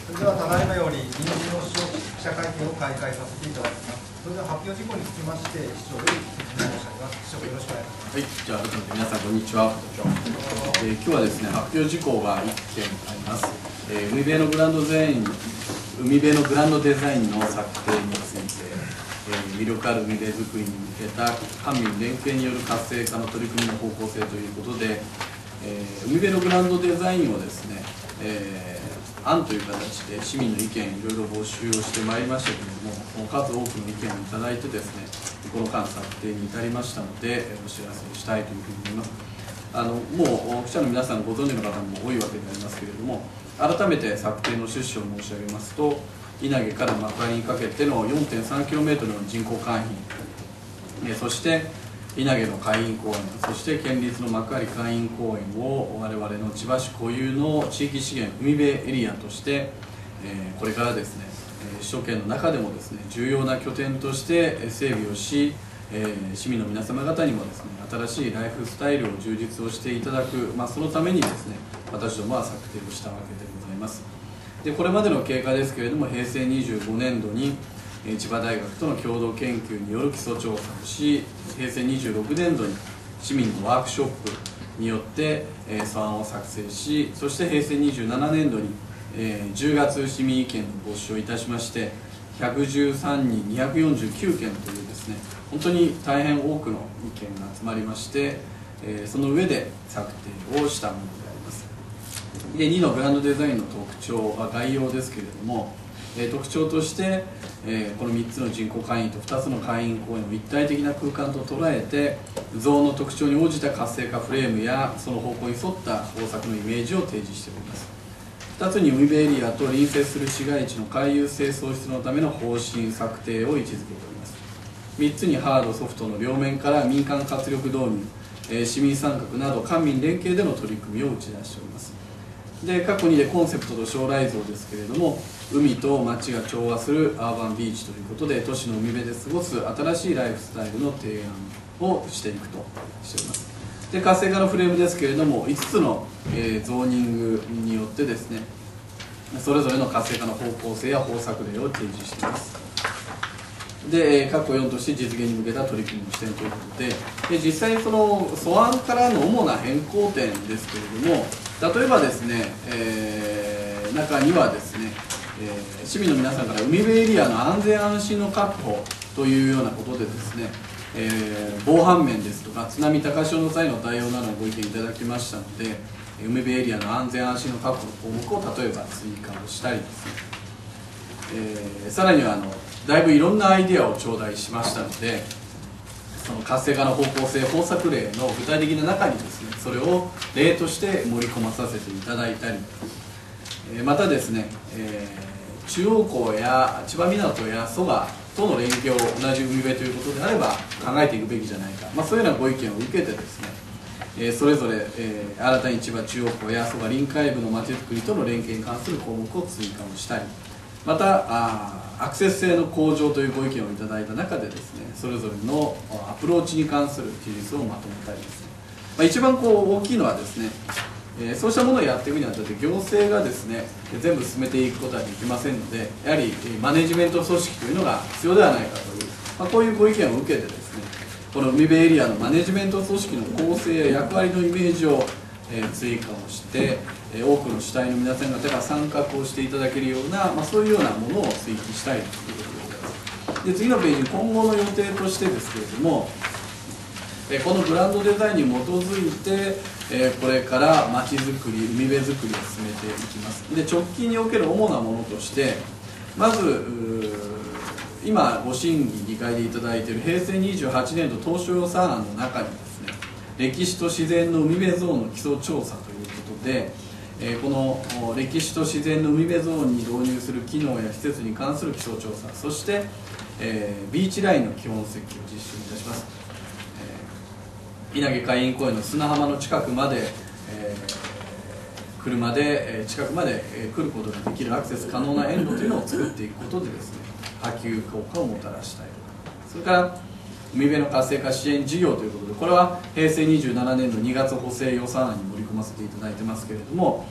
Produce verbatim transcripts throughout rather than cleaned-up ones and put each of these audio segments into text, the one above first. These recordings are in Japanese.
それではただいまより臨時の記者会見を開会させていただきます。それでは発表事項につきまして、市長より説明申し上げます。市長よろしくお願いします。 はい、じゃあ改めて皆さんこんにちは。えー、今日はですね、発表事項がいっけんあります。えー、海辺のグランドデザイン、海辺のグランドデザインの策定について、えー、魅力ある海辺づくりに向けた官民連携による活性化の取り組みの方向性ということで、えー、海辺のグランドデザインをですね、えー案という形で市民の意見いろいろ募集をしてまいりましたけれども、数多くの意見をいただいてですね、この間策定に至りましたのでお知らせをしたいというふうに思います。あのもう記者の皆さんご存知の方も多いわけでありますけれども、改めて策定の趣旨を申し上げますと、稲毛から幕張にかけての よんてんさんキロメートル の人工海浜、そして稲毛の海浜公園、そして県立の幕張海浜公園を我々の千葉市固有の地域資源海辺エリアとして、えー、これからですね、首都圏の中でもですね重要な拠点として整備をし、えー、市民の皆様方にもですね新しいライフスタイルを充実をしていただく、まあ、そのためにですね私どもは策定をしたわけでございます。でこれまでの経過ですけれども、平成にじゅうごねんどに千葉大学との共同研究による基礎調査をし、平成にじゅうろくねんどに市民のワークショップによって素案を作成し、そして平成にじゅうななねんどにじゅうがつ市民意見の募集をいたしまして、ひゃくじゅうさんにんにひゃくよんじゅうきゅうけんというですね本当に大変多くの意見が集まりまして、その上で策定をしたものであります。でにのグランドデザインの特徴は概要ですけれども、えー、特徴として、えー、このみっつの人工海浜とふたつの海浜公園を一体的な空間と捉えて、ゾーンの特徴に応じた活性化フレームやその方向に沿った方策のイメージを提示しております。ふたつに海辺エリアと隣接する市街地の回遊性創出のための方針策定を位置づけております。みっつにハードソフトの両面から民間活力導入、えー、市民参画など官民連携での取り組みを打ち出しております。で過去にでコンセプトと将来像ですけれども、海と街が調和するアーバンビーチということで、都市の海辺で過ごす新しいライフスタイルの提案をしていくとしております。で活性化のフレームですけれども、いつつの、えー、ゾーニングによってですねそれぞれの活性化の方向性や方策例を提示しています。で括弧よんとして実現に向けた取り組みをしているということで、で実際にその素案からの主な変更点ですけれども、例えばですね、えー、中にはですね、えー、市民の皆さんから海辺エリアの安全安心の確保というようなことでですね、えー、防犯面ですとか津波高潮の際の対応などのご意見いただきましたので、海辺エリアの安全安心の確保の項目を例えば追加をしたりですね、えー、さらにはあのだいぶいろんなアイデアを頂戴しましたので、その活性化の方向性方策例の具体的な中にですねそれを例として盛り込まさせていただいたり、またですね、えー、中央港や千葉港や蘇我との連携を同じ海辺ということであれば考えていくべきじゃないか、まあ、そういうようなご意見を受けてですね、えー、それぞれ、えー、新たに千葉中央港や蘇我臨海部のまちづくりとの連携に関する項目を追加をしたり、またあアクセス性の向上というご意見をいただいた中でですねそれぞれのアプローチに関する記述をまとめたりですね、まあ、一番こう大きいのはですね、えー、そうしたものをやっていくにあたって行政がですね全部進めていくことはできませんので、やはりマネジメント組織というのが必要ではないかという、まあ、こういうご意見を受けてですねこの海辺エリアのマネジメント組織の構成や役割のイメージをえー、追加をして、えー、多くの主体の皆さん方が参画をしていただけるような、まあ、そういうようなものを追記したいということでございます。で次のページ、今後の予定としてですけれども、えー、このグランドデザインに基づいて、えー、これからまちづくり、海辺づくりを進めていきます。で直近における主なものとして、まず今ご審議議会でいただいている平成にじゅうはちねん度当初予算案の中にですね歴史と自然の海辺ゾーンの基礎調査ということで、えー、この歴史と自然の海辺ゾーンに導入する機能や施設に関する基礎調査、そして、えー、ビーチラインの基本設計を実施いたします。えー、稲毛海浜公園の砂浜の近くまで、えー、車で、えー、近くまで、えー、来ることができるアクセス可能な沿路というのを作っていくことでですね波及効果をもたらしたいとか、それから海辺の活性化支援事業ということで、これは平成にじゅうななねん度にがつ補正予算案に盛り込ませていただいてますけれども、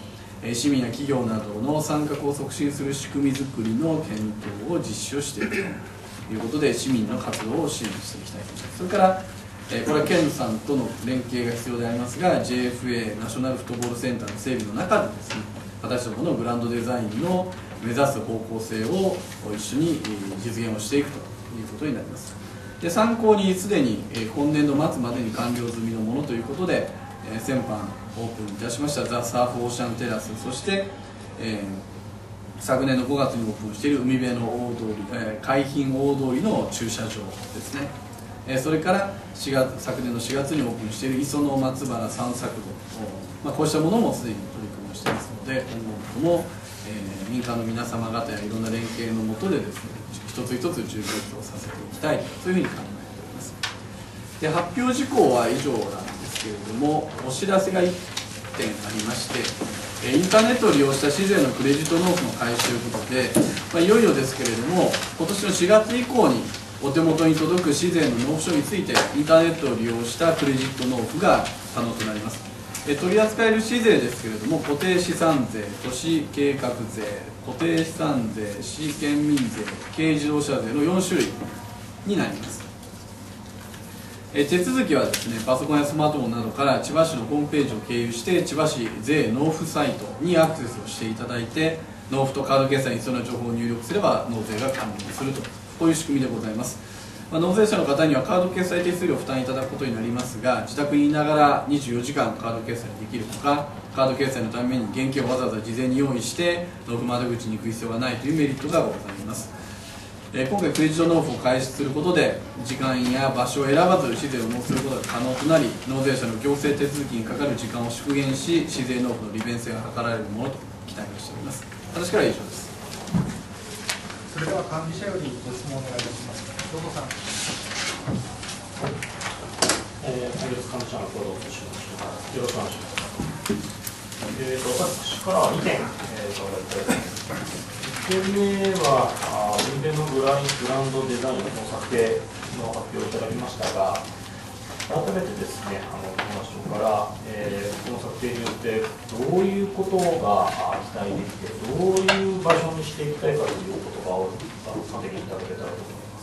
市民や企業などの参画を促進する仕組みづくりの検討を実施をしているということで、市民の活動を支援していきたいと思います。それから、えー、これは県さんとの連携が必要でありますが、 ジェイエフエー ナショナルフットボールセンターの整備の中でですね、私どものグランドデザインの目指す方向性を一緒に実現をしていくということになります。で、参考にすでに今年度末までに完了済みのものということで、先般オープンいたしましたザ・サーフオーシャンテラス、そして、えー、昨年のごがつにオープンしている海辺の大通り、えー、海浜大通りの駐車場ですね、えー、それからしがつ昨年のしがつにオープンしている磯の松原散策路、まあ、こうしたものもすでに取り組みをしていますので、今後とも、えー、民間の皆様方やいろんな連携のもとでですね、一つ一つ充実をさせていきたい、そういうふうに考えております。で、発表事項は以上なんですけれども、お知らせがいってんありまして、インターネットを利用した市税のクレジット納付の開始ということで、まあ、いよいよですけれども、今年のしがつ以降にお手元に届く市税の納付書について、インターネットを利用したクレジット納付が可能となります。え取り扱える市税ですけれども、固定資産税、都市計画税、固定資産税、市県民税、軽自動車税のよんしゅるいになります。え手続きはですね、パソコンやスマートフォンなどから千葉市のホームページを経由して、千葉市税納付サイトにアクセスをしていただいて、納付とカード決済に必要な情報を入力すれば納税が完了すると、こういう仕組みでございます。まあ、納税者の方にはカード決済手数料を負担いただくことになりますが、自宅にいながらにじゅうよじかんカード決済できるとか、カード決済のために現金をわざわざ事前に用意して納付窓口に行く必要がないというメリットがございます。え今回クレジット納付を開始することで、時間や場所を選ばず市税を納付することが可能となり、納税者の行政手続きにかかる時間を縮減し、市税納付の利便性が図られるものと期待をしております。私からは以上です。 それでは管理者よりご質問お願いいたします。兵庫さん。 えー、今月管理者の共同通信の人からよろしくお願いします。えーと、私からはにてん、えー、伺いたいと思います。いちてんめは、海辺のグラングランドデザインの策定の発表をいただきましたが、改めてですね、あの話から、えー、この策定によってどういうことが期待できて、どういう場所にしていきたいかという言葉をさせていただけたらと思います。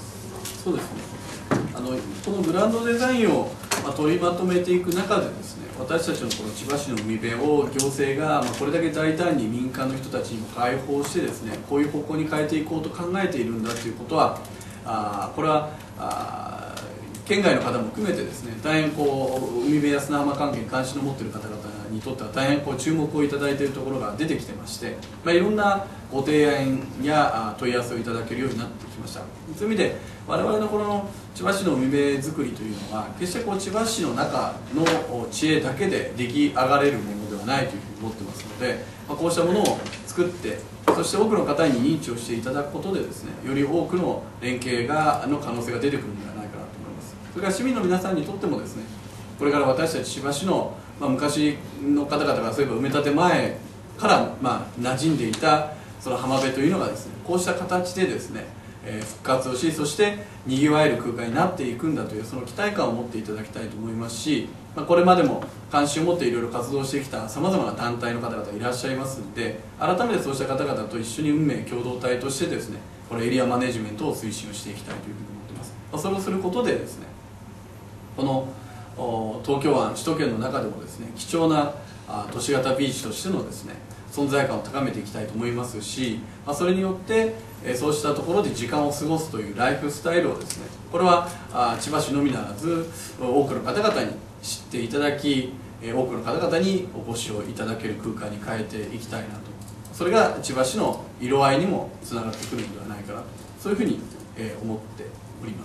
そうですね。あのこのグランドデザインを、まあ、取りまとめていく中でですね、私たちのこの千葉市の海辺を行政が、まあ、これだけ大胆に民間の人たちにも開放してですね、こういう方向に変えていこうと考えているんだということは、あこれはあ県外の方も含めてですね、大変こう海辺や砂浜関係に関心を持っている方々にとっては大変こう注目をいただいているところが出てきてまして、まあ、いろんなご提案や問い合わせをいただけるようになってきました。そういう意味で我々のこの千葉市の海辺づくりというのは、決してこう千葉市の中の知恵だけで出来上がれるものではないというふうに思ってますので、まあ、こうしたものを作って、そして多くの方に認知をしていただくことでですね、より多くの連携がの可能性が出てくるのではないかなと思います。それから市民の皆さんにとってもですね、これから私たち千葉市の、まあ、昔の方々がそういえば埋め立て前からまあ馴染んでいたその浜辺というのがですね、こうした形でですね、えー、復活をし、そしてにぎわえる空間になっていくんだというその期待感を持っていただきたいと思いますし、まあ、これまでも関心を持っていろいろ活動してきたさまざまな団体の方々いらっしゃいますので、改めてそうした方々と一緒に運命共同体としてですね、このエリアマネジメントを推進をしていきたいというふうに思っています。まあ、それをすることでですね、この東京湾首都圏の中でもですね、貴重な都市型ビーチとしてのですね存在感を高めていきたいと思いますし、まあ、それによってそうしたところで時間を過ごすというライフスタイルをですね、これは千葉市のみならず多くの方々に知っていただき、多くの方々にお越しをいただける空間に変えていきたいなと、それが千葉市の色合いにもつながってくるのではないかなと、そういうふうに思っております。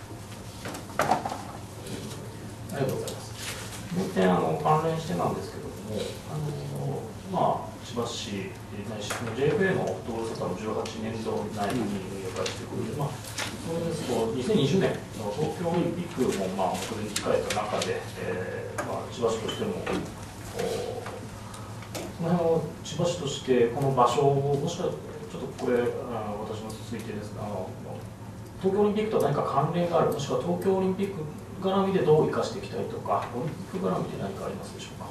ありがとうございます。もう一点あの関連してなんですけども、あのまあ、千葉市ないし ジェイエフエー のフットボールセンターのじゅうはちねんど内に運用開始ということで、まあ、それですとにせんにじゅうねんの東京オリンピックもまあそれに控えた中で、えーまあ、千葉市としてもその辺を千葉市としてこの場所をもしかちょっとこれあの私の続いてですが、あの東京オリンピックと何か関連がある、もしくは東京オリンピック絡みでどう生かしていきたいとか、オリンピック絡みで何かありますでしょうか。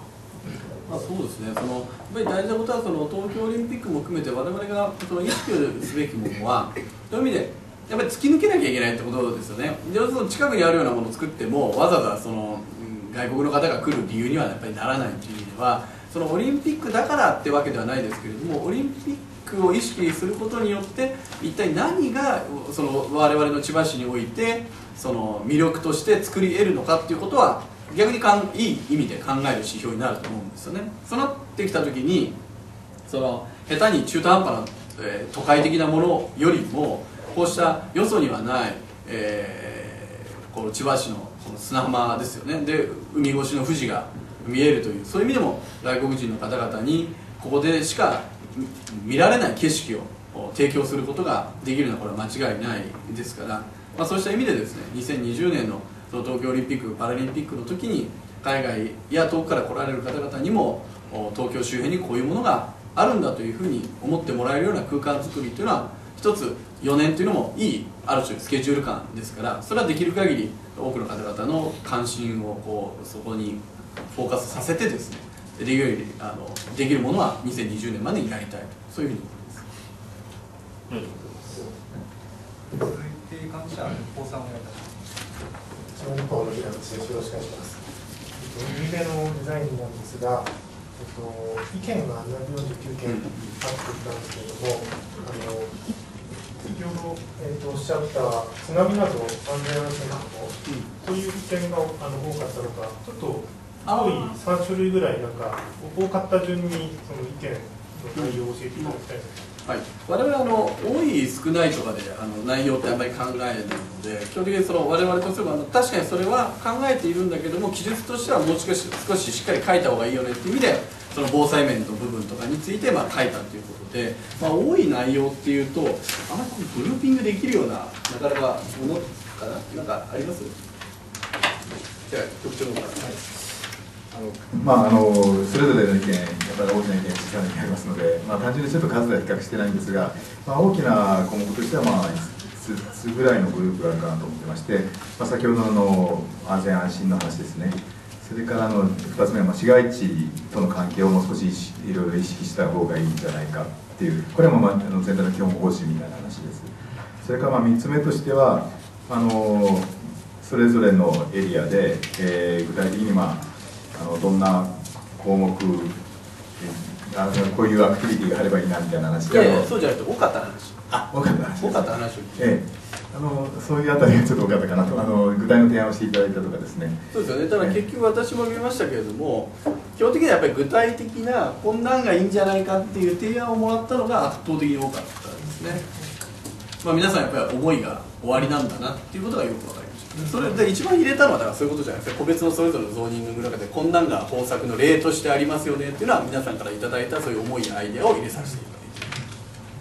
まあ、そうですね、そのやっぱり大事なことはその東京オリンピックも含めて我々がその意識をすべきものはそういう意味でやっぱり突き抜けなきゃいけないってことですよね。でその近くにあるようなものを作ってもわざわざその外国の方が来る理由にはやっぱりならないという意味ではそのオリンピックだからってわけではないですけれどもオリンピックを意識することによって一体何がその我々の千葉市においてその魅力として作り得るのかっていうことは逆にかんいい意味で考える指標になると思うんですよね。そうなってきた時にその下手に中途半端な、えー、都会的なものよりもこうしたよそにはない、えー、この千葉市のこの砂浜ですよね。で海越しの富士が見えるというそういう意味でも外国人の方々にここでしか見られない景色を提供することができるのはこれは間違いないですから、まあ、そうした意味でですねにせんにじゅうねんのその東京オリンピック・パラリンピックの時に海外や遠くから来られる方々にも東京周辺にこういうものがあるんだというふうに思ってもらえるような空間づくりというのは一つよねんというのもいいある種スケジュール感ですからそれはできる限り多くの方々の関心をこうそこにフォーカスさせてですねできるあのできるものはにせんにじゅうねんまでにやりたいとそういうふうに思います。 続いて幹事社高さんお願いいたします。 よろしくお願いします。海辺のデザインなんですが、えっと、意見がななひゃくよんじゅうきゅうけんあってたんですけれども、あの先ほど、えっと、おっしゃった津波など安全安心確保という意見があの多かったのか、ちょっと多いさんしゅるいぐらいなんか多かった順にその意見の内容を教えていただきたいです。 はい、我々はあの多い少ないとかであの内容ってあんまり考えないので基本的にその我々とすればあの確かにそれは考えているんだけども記述としてはもう少し少ししっかり書いた方がいいよねっていう意味でその防災面の部分とかについてまあ書いたということで、まあ、多い内容っていうとあまりブルーピングできるようななかなかものかななんかあります？じゃあ局長の方から。はいあのまあ、あのそれぞれの意見、やっぱり大きな意見、小さな意見ありますので、まあ、単純にちょっと数では比較してないんですが、まあ、大きな項目としては、まあ、いつつぐらいのグループがあるかなと思ってまして、まあ、先ほどの安全安心の話ですね、それからのふたつめは、まあ、市街地との関係をもう少しいろいろ意識した方がいいんじゃないかっていう、これも、まあ、全体の基本方針みたいな話です。それからまあみっつめとしては、あのそれぞれのエリアで、えー、具体的に、まああのどんな項目あのこういうアクティビティがあればいいなみたいな話いやいやそうじゃなくて多かった話あ多かった話多かった話を聞いて、 ええ、あのそういうあたりがちょっと多かったかなとあの具体の提案をしていただいたとかですねそうですよねただ結局私も見ましたけれども基本的にはやっぱり具体的なこんなんがいいんじゃないかっていう提案をもらったのが圧倒的に多かったですね、まあ、皆さんやっぱり思いが終わりなんだなっていうことがよく分かりますそれで一番入れたのはだからそういうことじゃないですか個別のそれぞれのゾーニングの中でこんなんが方策の例としてありますよねっていうのは皆さんからいただいたそういう思いやアイデアを入れさせていただいて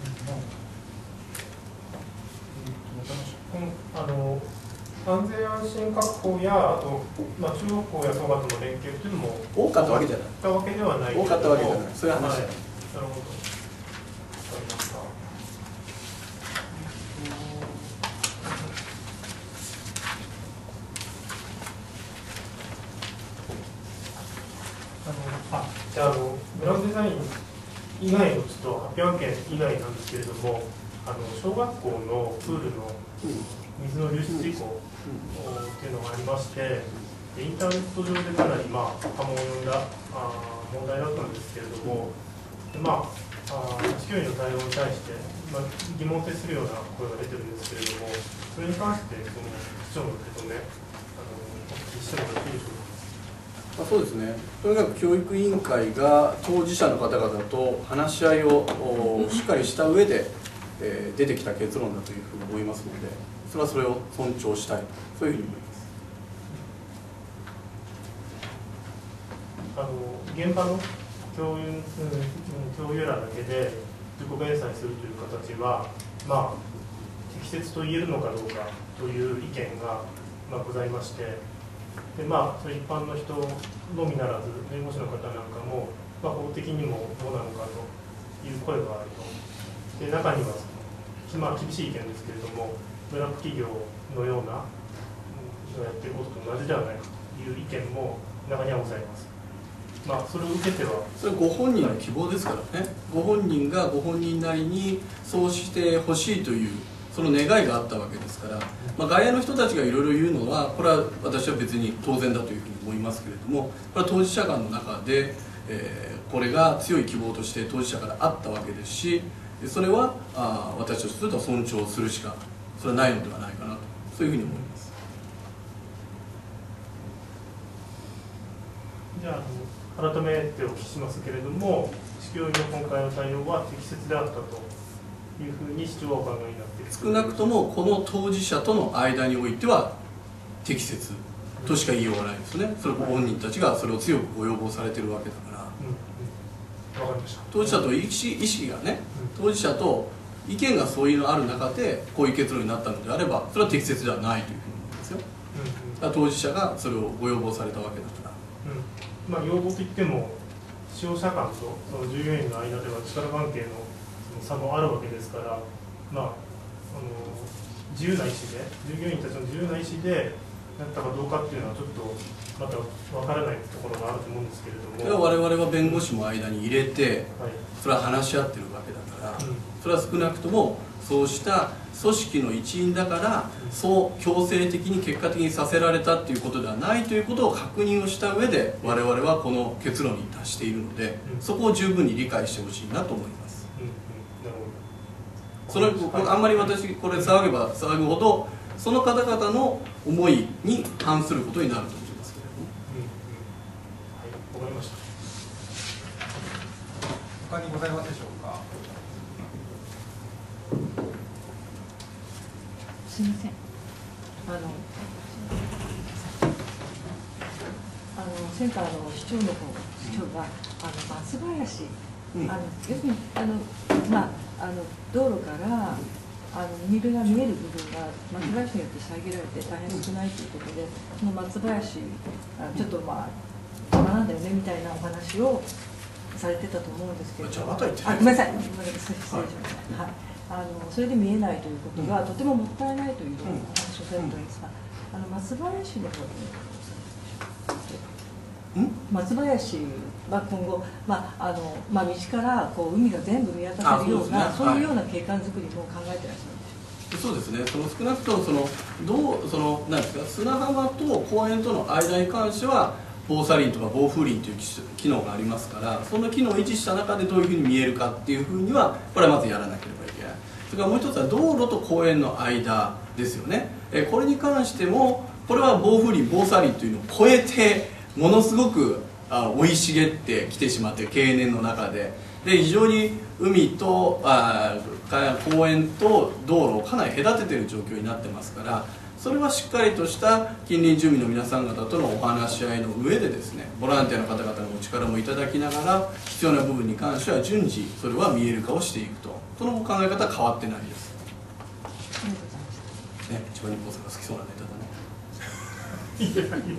あの安全安心確保やあと、まあ、中学校や総学の連携というのも多かったわけじゃない多かったわけではない多かったわけじゃないそういう話、はい、なるほどあじゃあ、あのグランドデザイン以外のちょっと発表案件以外なんですけれども、あの小学校のプールの水の流出事故っていうのがありまして、インターネット上でかなり、まあ、波紋を呼んだあ問題だったんですけれども、でまあ、あ市教員の対応に対して、まあ、疑問を呈するような声が出てるんですけれども、それに関して、その市長の受け止め、あのお聞きしてもよろしいでしょうか。 まあ、そうですね、とにかく教育委員会が当事者の方々と話し合いをしっかりした上で、えー、出てきた結論だというふうに思いますので、それはそれを尊重したい、そういうふうに思います。 あの現場の教員、うん、教諭らだけで自己弁済するという形は、まあ、適切と言えるのかどうかという意見が、まあ、ございまして。でまあ、それ一般の人のみならず弁護士の方なんかも、まあ、法的にもどうなのかという声があるとで中にはその、まあ、厳しい意見ですけれどもブラック企業のようなのをやっていることと同じではないかという意見も中にはございますまあ、それを受けてはそれはご本人の希望ですからね、ご本人がご本人なりにそうしてほしいというその願いがあったわけですから、まあ、外野の人たちがいろいろ言うのはこれは私は別に当然だというふうに思いますけれども、これは当事者間の中で、えー、これが強い希望として当事者からあったわけですし、それはあ私としては尊重するしかそれはないのではないかなと、そういうふうに思います。 じゃあ、あの改めてお聞きしますけれども、市教委の今回の対応は適切であったというふうに市長はお考えになっている。 少なくともこの当事者との間においては適切としか言いようがないですね。それはご本人たちがそれを強くご要望されているわけだから、 うんうん、わかりました。 当事者と意識、意識がね、当事者と意見がそういうのある中でこういう結論になったのであれば、それは適切ではないというふうに思いますよ。 うんうん、 だから当事者がそれをご要望されたわけだから、 うん、まあ、要望といっても使用者間とその従業員の間では力関係の差もあるわけですから、まあ、あの自由な意思で従業員たちの自由な意思でやったかどうかっていうのはちょっとまたわからないところがあると思うんですけれども、 それは我々は弁護士も間に入れて、 はい、 それは話し合ってるわけだから、 うん、 それは少なくともそうした組織の一員だからそう強制的に結果的にさせられたっていうことではないということを確認をした上で我々はこの結論に達しているので、そこを十分に理解してほしいなと思います。 うんうん、なるそれあんまり私これ騒げば騒ぐほどその方々の思いに反することになると思いますけれども、 ほど、うんうん、はい、わかりました。 他にございますでしょうか。 すみません。あの、あのセンターの市長の方、市長が、あの松林、うん、あの要するにあのまああの道路からあの海辺が見える部分が松林によって遮られて大変少ないということで、その松林あちょっとまあ邪魔なんだよねみたいなお話をされてたと思うんですけれども、あ、ごめんなさい、ごめんなさい、失礼しました。はい。あのそれで見えないということが、うん、とてももったいないという話をされてたんですが、あの松林の方で、うん、松林は今後、まああのまあ、道からこう海が全部見渡せるような、そういうような景観づくりも考えてらっしゃるんでしょうか。 そうですね、その少なくともそのどうそのなんですか、砂浜と公園との間に関しては防砂林とか防風林という機能がありますから、その機能を維持した中でどういうふうに見えるかっていうふうにはこれはまずやらなければいけない。それからもう一つは道路と公園の間ですよね。えこれに関してもこれは防風林防砂林というのを超えてものすごくあ生い茂ってきてしまって経年の中でで非常に海とあ公園と道路をかなり隔てている状況になってますから、それはしっかりとした近隣住民の皆さん方とのお話し合いの上でですね、ボランティアの方々のお力もいただきながら必要な部分に関しては順次それは見える化をしていくと、その考え方は変わってないです。 ありがとうございました。 ね、千葉日報さんが好きそうなネタだね。 エ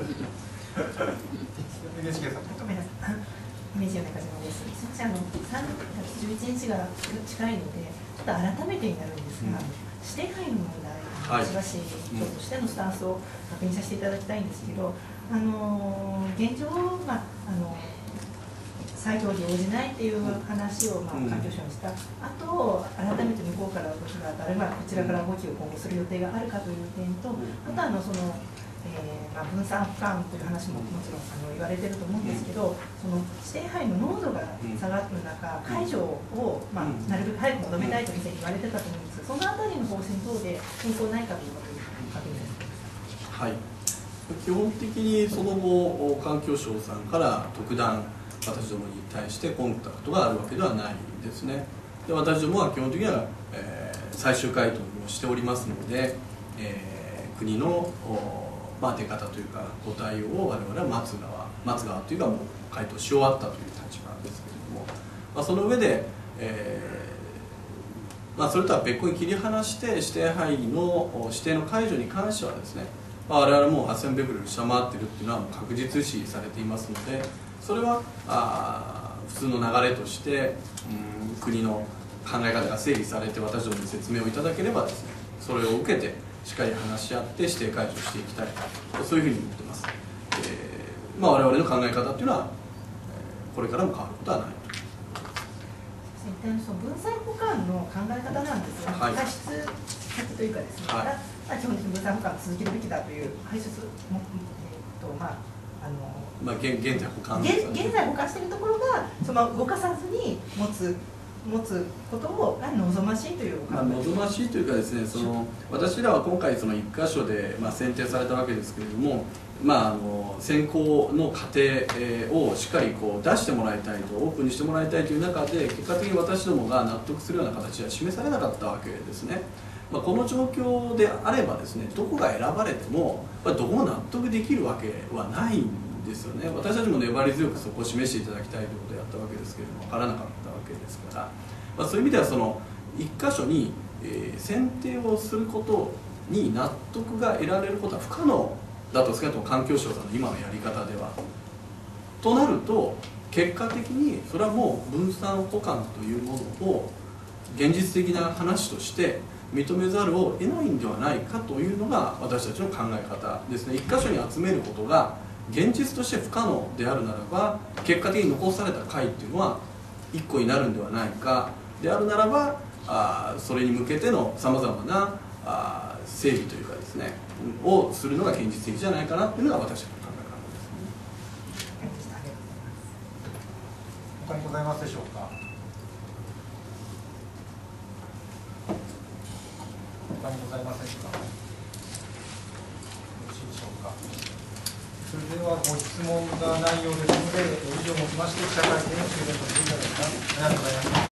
ヌエイチケー さん。 ごめんなさい。明治米中島です。すみません、あのさんがつじゅういちにちが近いので、ちょっと改めてになるんですが、うん、指定範囲の問題、千葉市長としてのスタンスを確認させていただきたいんですけど、あの現状、まああの作業に応じないっていう話を、まあ、環境省にしたあと、改めて向こうから動きが当たる、まあ、こちらから動きを今後する予定があるかという点と、あとはあのその、えーまあ、分散負荷という話ももちろんあの言われてると思うんですけど、その指定範囲の濃度が下がる中、解除を、まあ、なるべく早く求めたいと以前言われてたと思うんですが、そのあたりの方針等で変更ないかどうかという確認です。 はい、基本的にその後環境省さんから特段私どもに対してコンタクトがあるわけではないですね。で私どもは基本的には、えー、最終回答をしておりますので、えー、国の、まあ、出方というかご対応を我々は待つ側待つ側というかもう回答し終わったという立場ですけれども、まあ、その上で、えーまあ、それとは別個に切り離して指定範囲の指定の解除に関してはですね、まあ、我々はもうはっせんベクレル下回っているっていうのはもう確実視されていますので、それはあ普通の流れとして、うん、国の考え方が整理されて私どもに説明をいただければですね、それを受けてしっかり話し合って指定解除していきたいと、そういうふうに思っています。えーまあ、我々の考え方というのは、 これからも変わることはない。 一旦その分散保管の考え方なんですが、 はい、 排出先というかですね、はい、まあ、基本的に分散保管を続けるべきだという排出も、えーとまああのまあ、現現在保管現現在保管しているところがその動かさずに持つ持つことをが望ましいというまあ、望ましいというかですね、その私らは今回そのいっ箇所で、まあ、選定されたわけですけれども、まあ、あの選考の過程をしっかりこう出してもらいたいと、オープンにしてもらいたいという中で、結果的に私どもが納得するような形は示されなかったわけですね。まあ、この状況であればですね、どこが選ばれてもどこも納得できるわけはないんですよね。私たちも粘り強くそこを示していただきたいということをやったわけですけれども、分からなかったわけですから、まあ、そういう意味ではそのいっ箇所に、えー、選定をすることに納得が得られることは不可能だと少なくとも環境省さんの今のやり方では。となると結果的にそれはもう分散保管というものを現実的な話として認めざるを得ないんではないかというのが私たちの考え方ですね。いっ箇所に集めることが現実として不可能であるならば、結果的に残された会っていうのはいっこになるんではないかであるならば、あそれに向けてのさまざまなあ整備というかですねをするのが現実的じゃないかなっていうのが私たちの考え方です。 他にございますでしょうか。他にございませんか。よろしいでしょうか。それではご質問がないようですので、以上をもちまして記者会見を終了させていただきます。ありがとうございました。